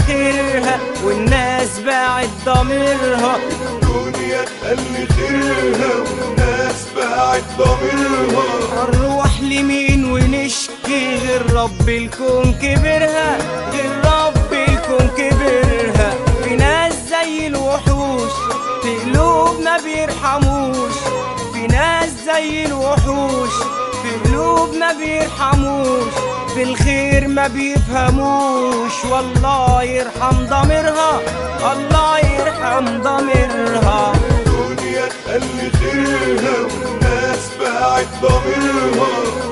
خيرها والناس باعت ضميرها. الدنيا تقل خيرها والناس باعت ضميرها. هنروح لمين ونشكي غير رب الكون كبرها، غير رب الكون كبرها. في ناس زي الوحوش في قلوب ما بيرحموش، في ناس زي الوحوش في قلوب ما بيرحموش، في الخير ما بيفهموش. والله يرحم ضميرها، الله يرحم ضميرها. الدنيا تقل خيرها والناس باعت ضميرها.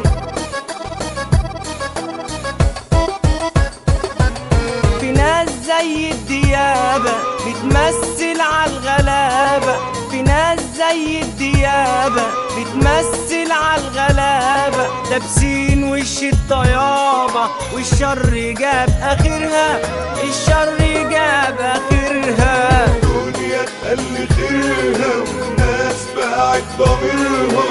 في ناس زي الديابة بتمثل عالغلابة، في ناس زي الديابة بتمثل عالغلابة. لابسين وش الطيابة والشر جاب آخرها، الشر جاب آخرها. الدنيا تقل خيرها والناس باعت ضميرها.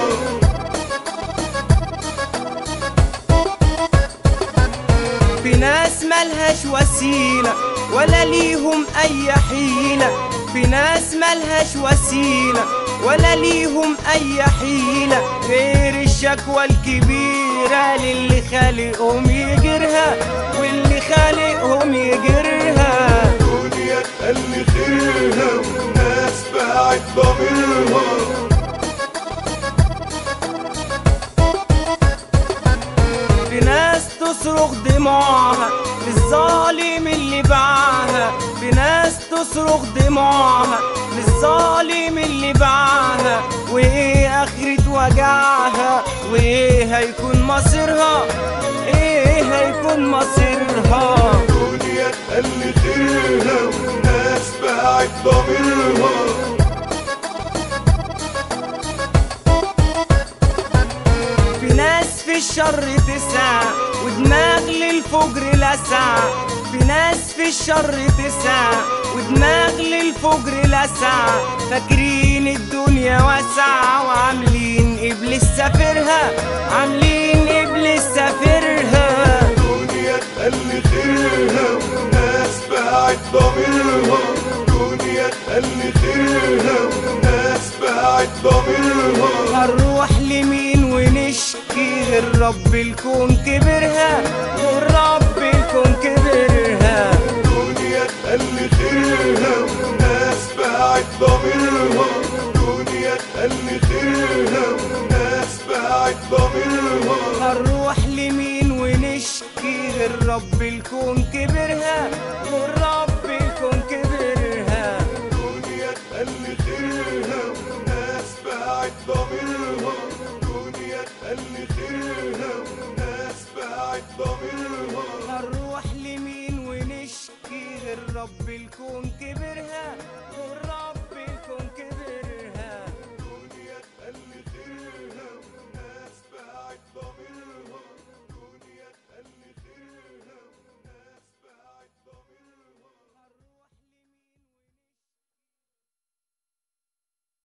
في ناس ملهاش وسيلة ولا ليهم أي حيلة، في ناس ملهاش وسيلة ولا ليهم أي حيلة غير الشكوى الكبيرة للي خالقهم يجرها، واللي خالقهم يجرها. الدنيا تقل خيرها والناس باعت ضميرها. في ناس تصرخ دموعها للظالم اللي باعها، في ناس تصرخ دموعها للظالم اللي باعها. وايه اخرة وجعها وايه هيكون مصيرها، ايه هيكون مصيرها. الدنيا تقل خيرها والناس باعت ضميرها. في ناس في الشر تسعى ودماغ للفجر لسع، في ناس في الشر تسعى ودماغ للفجر لسع. فاكرين الدنيا واسعة وعاملين إبليس سافرها، عاملين إبليس سافرها. الدنيا تقل خيرها والناس باعت ضميرها. الدنيا تقل خيرها والناس باعت ضميرها. هنروح لمين ونشكي غير رب الكون كبرها، غير رب الكون كبرها. الدنيا تقل خيرها والناس باعت ضميرها. الدنيا تقل خيرها والناس باعت ضميرها. هنروح لمين ونشكي غير رب الكون كبرها، غير رب الكون كبرها. الدنيا تقل خيرها والناس باعت ضميرها. الدنيا تقل خيرها والناس باعت ضميرها. هنروح لمين ونشكي غير رب الكون كبرها، غير رب